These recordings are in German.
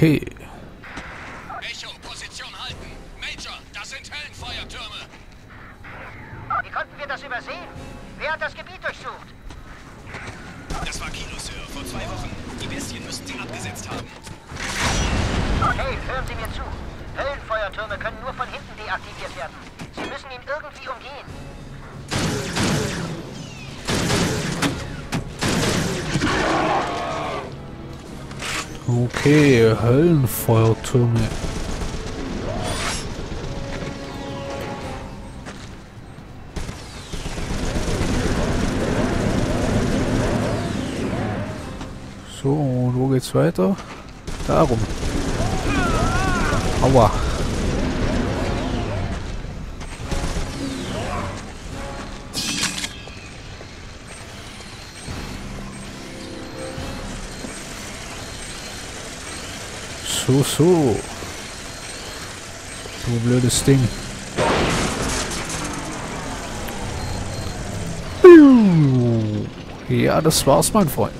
Okay. Echo, Position halten. Major, das sind Höllenfeuertürme. Wie konnten wir das übersehen? Wer hat das Gebiet durchsucht? Das war Kilo, Sir, vor 2 Wochen. Die Bestien müssten sie abgesetzt haben. Hey, hören Sie mir zu. Höllenfeuertürme können nur von hinten deaktiviert werden. Sie müssen ihn irgendwie umgehen. Okay, Höllenfeuertürme. So, und wo geht's weiter? Darum. Aua. So. Du blödes Ding. Ja, das war's, mein Freund.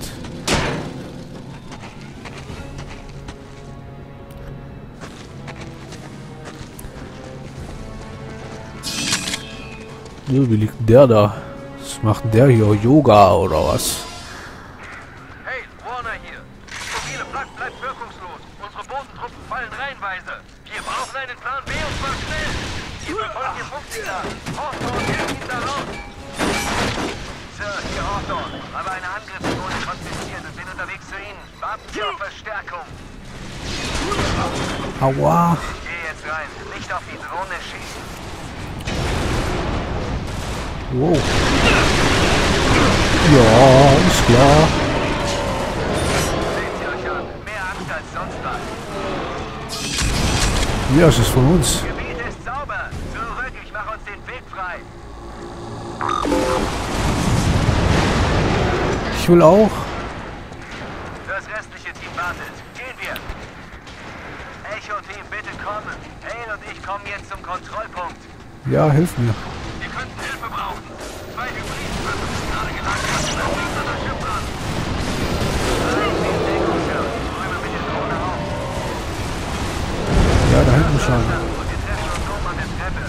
Ja, wie liegt denn der da? Was macht denn der hier? Yoga oder was? Hey, Warner hier. Mobile Flak bleibt wirkungslos. Unsere Bodentruppen fallen reihenweise. Wir brauchen einen Plan B und zwar schnell. Wir befolgen Ihr Funksignal. Hawthorne hilft Ihnen da raus. Sir, hier Hawthorne. Habe eine Angriffsdrohne konfisziert und bin unterwegs zu Ihnen. Warten Sie auf Verstärkung. Aua. Ich gehe jetzt rein. Nicht auf die Drohne schießen. Wow. Ja, ist klar. Seht Sie euch an. Mehr Angst als sonst was. Ja, es ist von uns. Das Gebiet ist sauber. Zurück, ich mache uns den Weg frei. Ich will auch. Das restliche Team wartet. Gehen wir. Echo-Team, bitte kommen. Hale und ich kommen jetzt zum Kontrollpunkt. Ja, hilf mir. Wir könnten Hilfe brauchen. 2 Hybridschiffe sind gerade gelandet. Das fliegt an das Schiff ran. Räume mit der Drohne auf. Ja, da hinten schon. Und wir treffen uns oben an der Treppe.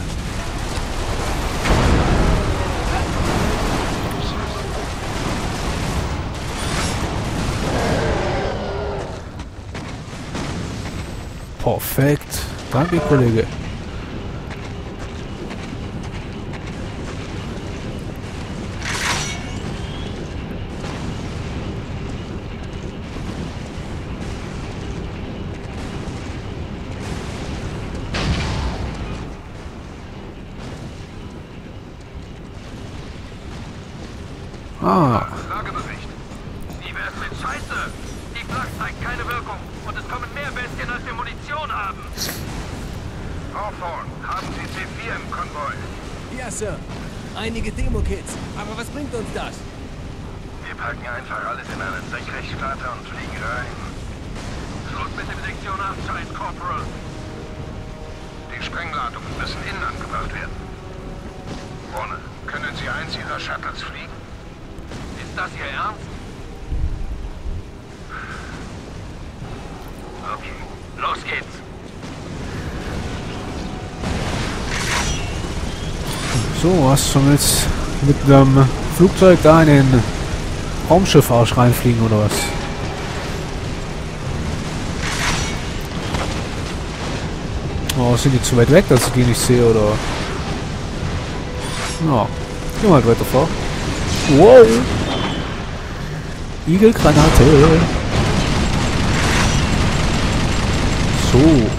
Perfekt. Danke, Kollege. Ah, Lagebericht. Wie wär's mit Scheiße? Die Flak zeigt keine Wirkung. Und es kommen mehr Bestien, als wir Munition haben. Hawthorne, haben Sie C4 im Konvoi? Ja, Sir. Einige Demo-Kits. Aber was bringt uns das? Wir packen einfach alles in einen Senkrechtstarter und fliegen rein. Schluss mit dem Sektion 8 Scheiß, Corporal. Die Sprengladungen müssen innen angebracht werden. Warner, können Sie eins Ihrer Shuttles fliegen? Ist das Ihr Ernst? Okay, los geht's. so, was zum jetzt mit einem Flugzeug da in den Raumschiffarsch reinfliegen oder was? Oh, sind die zu weit weg, dass ich die nicht sehe, oder? Ja, gehen wir halt weiter vor. Wow! Igelgranate! So.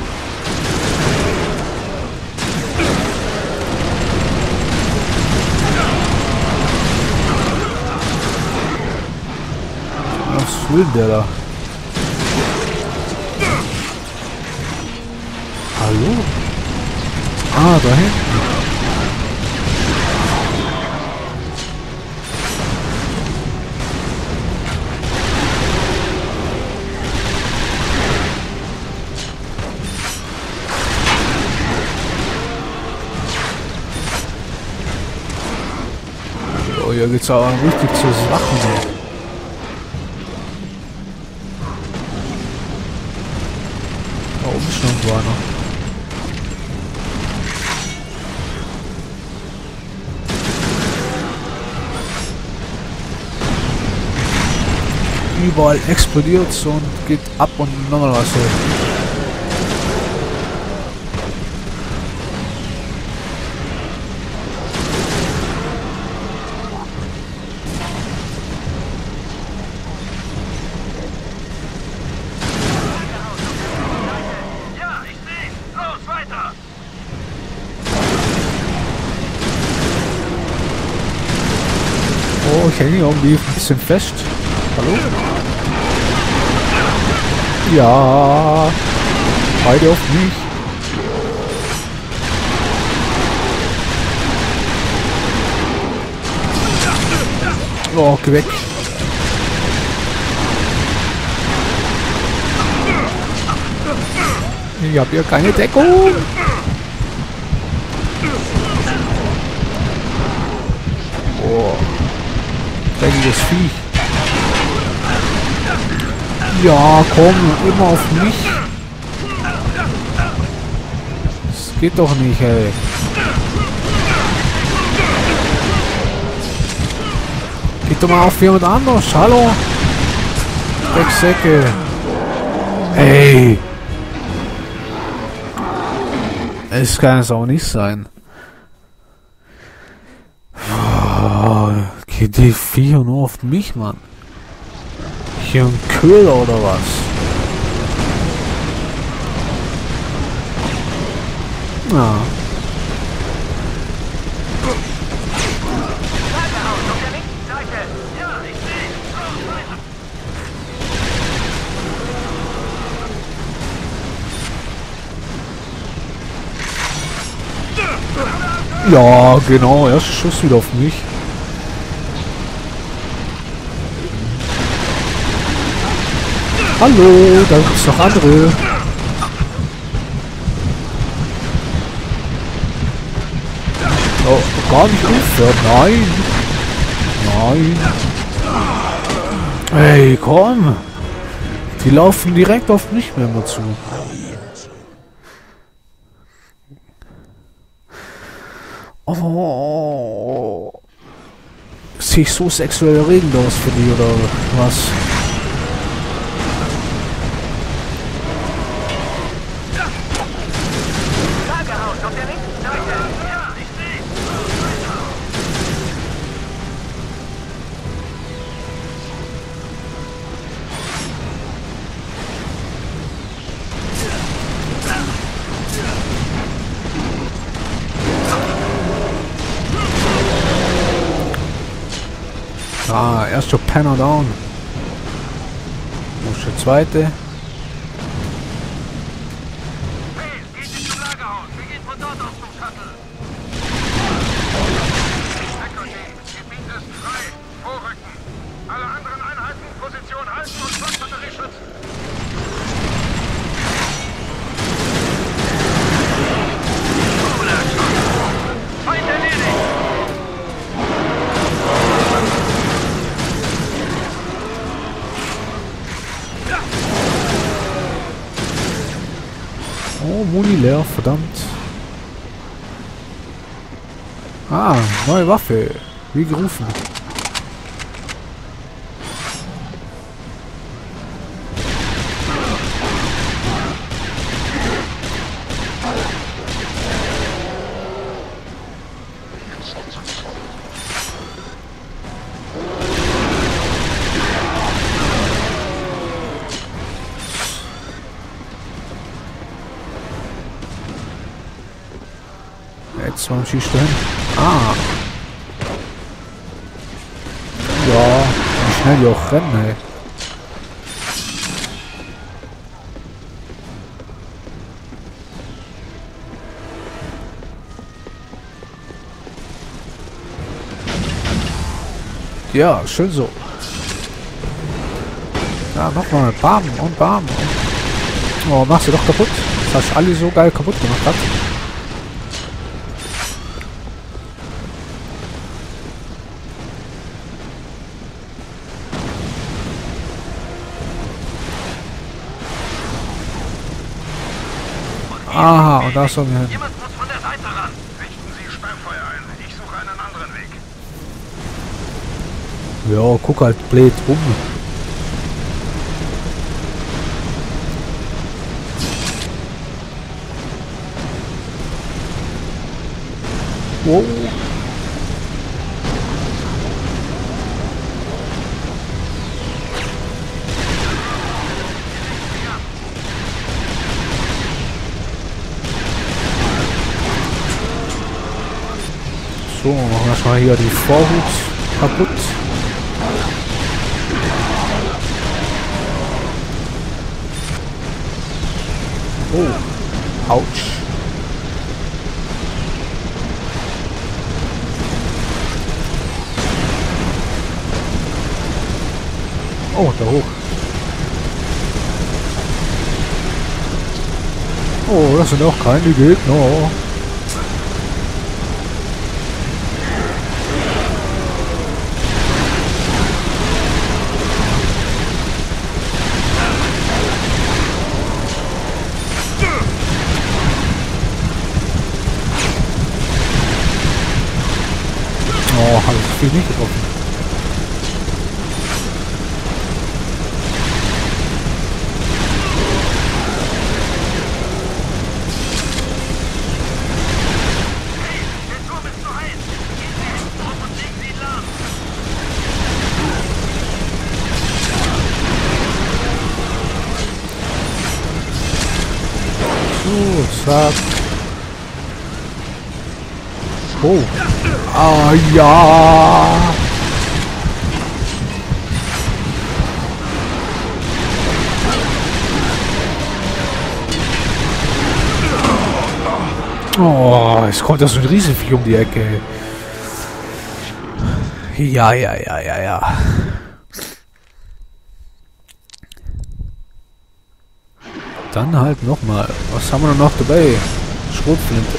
Was will der da? Hallo? Ah, da hinten. Oh, hier geht's aber richtig zur Sache. oben ist noch irgendwo einer. Überall explodiert und geht ab und nochmal was. Ja, ich sehe. Los, weiter. Oh, ich hänge irgendwie ein bisschen fest. Hallo? Ja. Beide auf mich. Oh, geh weg. Ich hab hier keine Deckung. Oh. Dreckiges Viech. Ja, komm, immer auf mich. Das geht doch nicht, ey. Geht doch mal auf jemand anders. Hallo? Drecksäcke. Ey. Es kann es auch nicht sein. Oh, geht die Viecher nur auf mich, Mann. Hier ein Köhler oder was? Ja. Lagerhaus auf der linken Seite. Ja, ich sehe. Los, weiter. Ja, genau. Erster Schuss wieder auf mich. Hallo, da gibt's noch andere. Oh, gar nicht unfair. Nein. Nein. Ey, komm. Die laufen direkt auf mich immer zu. Oh. Sehe ich so sexuell erregend aus für die oder was? Lagerhaus auf der linken Seite. Ja, ich sehe. Los, weiter. Ah, erster Penner down. Wo ist der zweite? Hey, geht nicht zum Lagerhaus. Wir gehen von dort aus zum Shuttle. Deckung, Gebiet ist frei. Vorrücken. Alle anderen Einheiten Position halten und Flotbatterie schützen. Feind erledigt. Oh, Muni leer, verdammt. Ah, neue Waffe. Wie gerufen. Jetzt warum schießt du hin? Ah. Ja, wie schnell die auch rennen, ey. Ja, schön so. Ja, nochmal. Bam und bam. Und oh, machst du doch kaputt. Das hast du alle so geil kaputt gemacht hat. Aha, und da sollen wir hin. Jemand muss von der Seite ran. Richten Sie Sperrfeuer ein. Ich suche einen anderen Weg. Ja, guck halt blöd rum. Wow. So, machen wir erstmal hier die Vorhut kaputt. Oh, ouch. Oh, da hoch. Oh, das sind auch keine Gegner. Oh, habe ich viel nicht getroffen. So, zack. Oh. Ah, ja. Oh, es kommt da so ein Riesenvieh um die Ecke. Ja. Dann halt nochmal. Was haben wir noch dabei? Schrotflinte.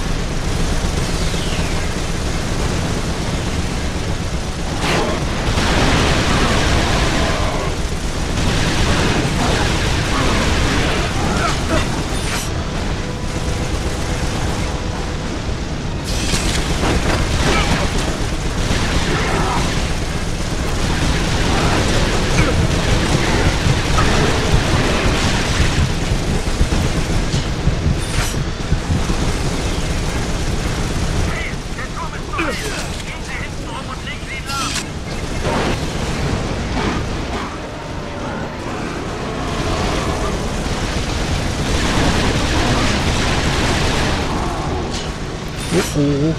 Oh.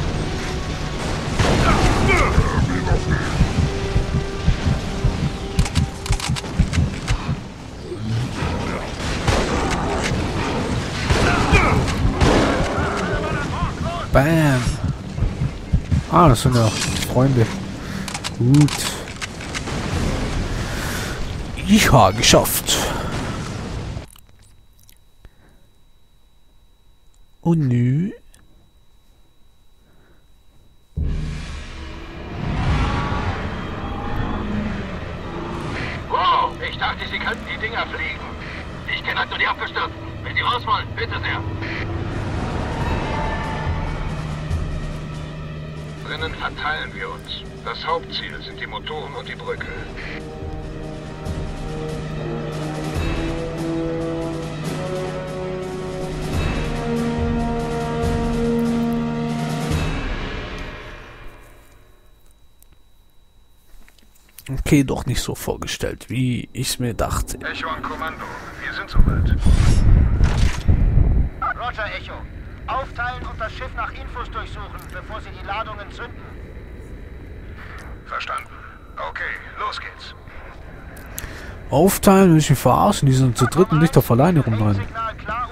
Bam. Ah, das sind ja Freunde. Gut. Ich habe geschafft. Und nö. Wow, ich dachte, Sie könnten die Dinger fliegen. Ich kenne halt nur die Abgestürzten. Wenn Sie raus wollen, bitte sehr. Drinnen verteilen wir uns. Das Hauptziel sind die Motoren und die Brücke. Okay, doch nicht so vorgestellt, wie ich es mir dachte. Echo an Kommando. Wir sind soweit. Roger, Echo. Aufteilen und das Schiff nach Infos durchsuchen, bevor sie die Ladungen zünden. Verstanden. Okay, los geht's. Aufteilen, will ich mich verarschen, die sind zu dritt und nicht auf alleine rumrennen. Signal klar